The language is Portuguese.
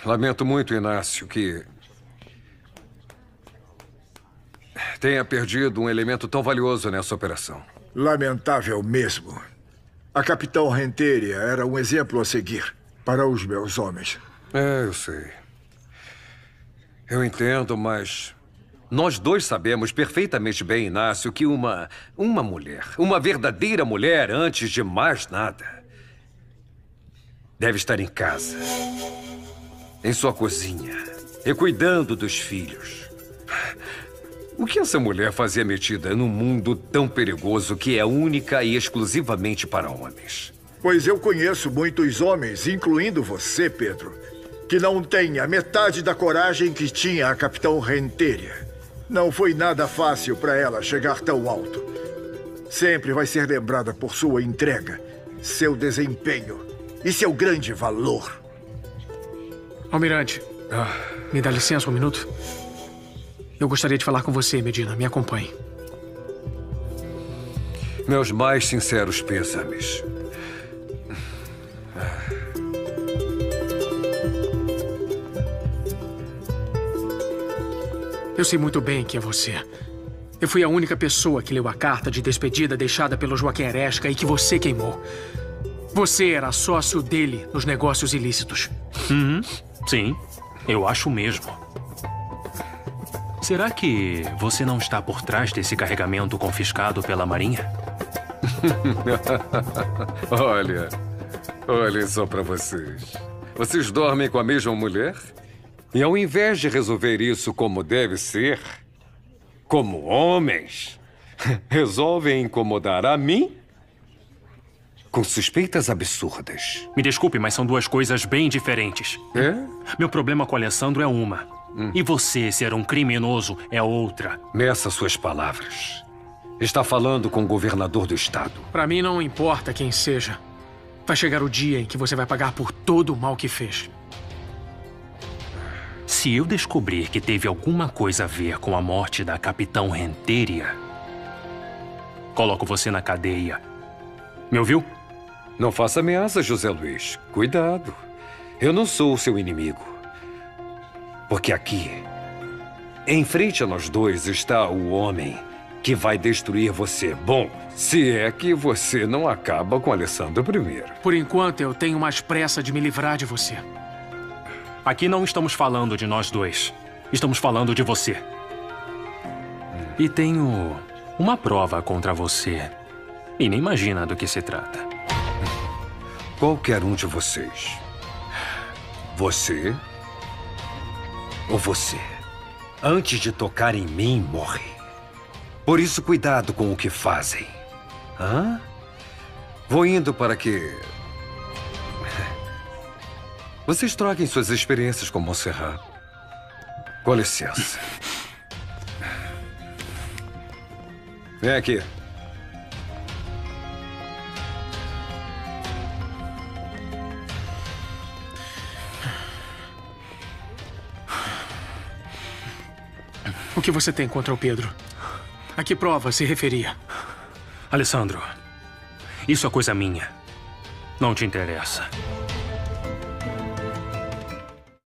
Lamento muito, Inácio, que tenha perdido um elemento tão valioso nessa operação. Lamentável mesmo. A Capitão Renteria era um exemplo a seguir para os meus homens. Eu sei. Eu entendo, mas nós dois sabemos perfeitamente bem, Inácio, que uma mulher, uma verdadeira mulher, antes de mais nada, deve estar em casa, em sua cozinha, e cuidando dos filhos. O que essa mulher fazia metida num mundo tão perigoso que é única e exclusivamente para homens? Pois eu conheço muitos homens, incluindo você, Pedro, que não têm a metade da coragem que tinha a Capitão Renteria. Não foi nada fácil para ela chegar tão alto. Sempre vai ser lembrada por sua entrega, seu desempenho e seu grande valor. Almirante, me dá licença um minuto? Eu gostaria de falar com você, Medina. Me acompanhe. Meus mais sinceros pêsames. Eu sei muito bem que é você. Eu fui a única pessoa que leu a carta de despedida deixada pelo Joaquim Eresca e que você queimou. Você era sócio dele nos negócios ilícitos. Sim, eu acho mesmo. Será que você não está por trás desse carregamento confiscado pela Marinha? Olhem só pra vocês. Vocês dormem com a mesma mulher? E ao invés de resolver isso como deve ser, como homens, resolvem incomodar a mim com suspeitas absurdas. Me desculpe, mas são duas coisas bem diferentes. É? Meu problema com o Alessandro é uma. E você ser um criminoso é outra. Meça suas palavras. Está falando com o governador do estado. Pra mim não importa quem seja. Vai chegar o dia em que você vai pagar por todo o mal que fez. Se eu descobrir que teve alguma coisa a ver com a morte da Capitão Renteria, coloco você na cadeia. Me ouviu? Não faça ameaça, José Luiz. Cuidado. Eu não sou o seu inimigo. Porque aqui, em frente a nós dois, está o homem que vai destruir você. Bom, se é que você não acaba com Alessandro primeiro. Por enquanto, eu tenho mais pressa de me livrar de você. Aqui não estamos falando de nós dois. Estamos falando de você. E tenho uma prova contra você. E nem imagina do que se trata. Qualquer um de vocês. Você ou você, antes de tocar em mim, morre. Por isso, cuidado com o que fazem. Vou indo para que vocês troquem suas experiências com Montserrat. Com licença. Vem aqui. O que você tem contra o Pedro? A que prova se referia? Alessandro, isso é coisa minha. Não te interessa.